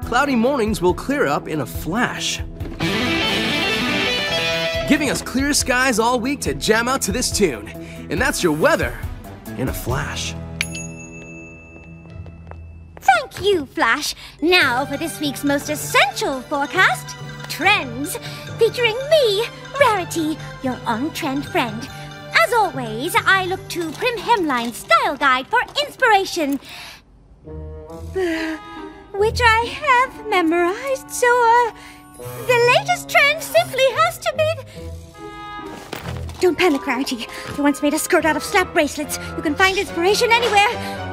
cloudy mornings will clear up in a flash, giving us clear skies all week to jam out to this tune. And that's your weather in a flash. Thank you, Flash. Now for this week's most essential forecast, Trends, featuring me, Rarity, your on-trend friend. As always, I look to Prim Hemline's style guide for inspiration, which I have memorized, so, the latest trend simply has to be... Don't panic, Rarity. I once made a skirt out of slap bracelets. You can find inspiration anywhere.